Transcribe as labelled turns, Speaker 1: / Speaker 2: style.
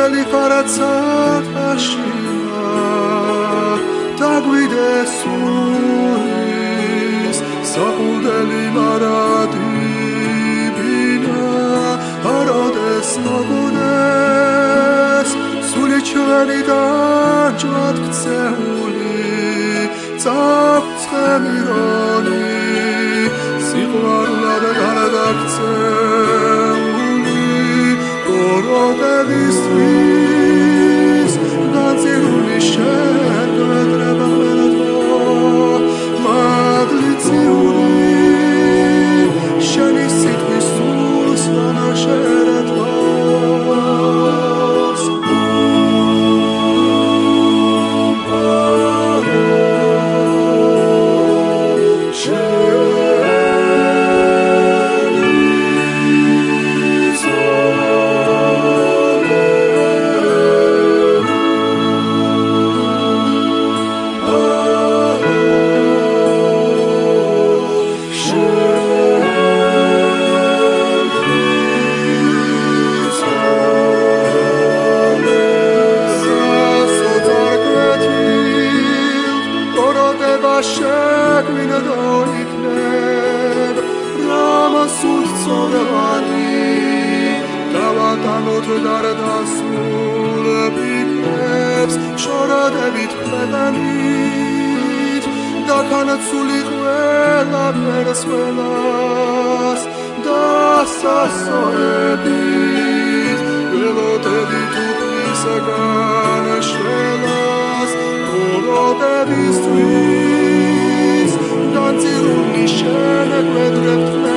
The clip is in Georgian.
Speaker 1: Შველი ხარაცად აშინა დაგვიდეს სულის საყუდელი მარადი ბინა აროდეს მოგდეს სული ჩვენი დაჯვად ქცეული წაფცხები როლი სიყვარულად გარდაქცეული გოროდებისთვის განწირული შეგვედრება მერადო მადლიციური შენი სიტყვის სულს ვანაშერეთოს შეგვინა დაიქნებ რამასულს წოდევანი დავატანოთ დარდასულ ფიქრებს შორადებით ქვეყანით დაქანაცული ყველა ფერსველას დასასოებით ველოდებით უფლისაგან შველას გოროდებისთვის განწირული შენეგვედრებთ